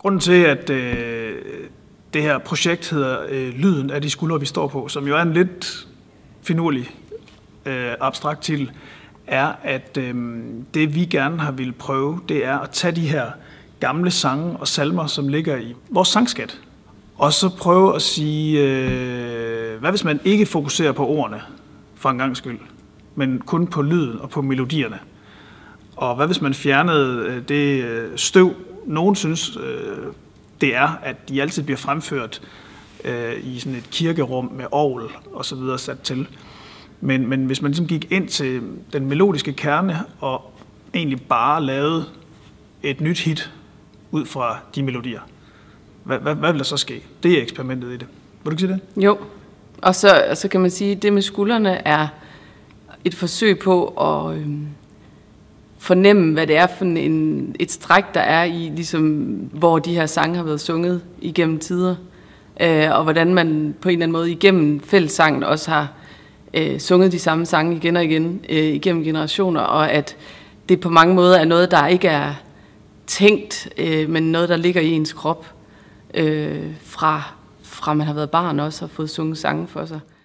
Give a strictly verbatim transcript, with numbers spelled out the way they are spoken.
Grunden til, at øh, det her projekt hedder øh, Lyden af de skuldre, vi står på, som jo er en lidt finurlig, øh, abstrakt titel, er, at øh, det vi gerne har ville prøve, det er at tage de her gamle sange og salmer, som ligger i vores sangskat, og så prøve at sige, øh, hvad hvis man ikke fokuserer på ordene, for en gangs skyld, men kun på lyden og på melodierne. Og hvad hvis man fjernede det støv, nogen synes, det er, at de altid bliver fremført i sådan et kirkerum med orgel og så videre sat til. Men, men hvis man ligesom gik ind til den melodiske kerne og egentlig bare lavede et nyt hit ud fra de melodier, hvad, hvad, hvad vil der så ske? Det er eksperimentet i det. Vil du ikke sige det? Jo, og så, så kan man sige, at det med skuldrene er et forsøg på at øh, fornemme, hvad det er for en, et stræk, der er i, ligesom, hvor de her sange har været sunget igennem tider, øh, og hvordan man på en eller anden måde igennem fællessangen også har øh, sunget de samme sange igen og igen øh, igennem generationer, og at det på mange måder er noget, der ikke er tænkt, øh, men noget, der ligger i ens krop, øh, fra, fra man har været barn også og fået sunget sange for sig.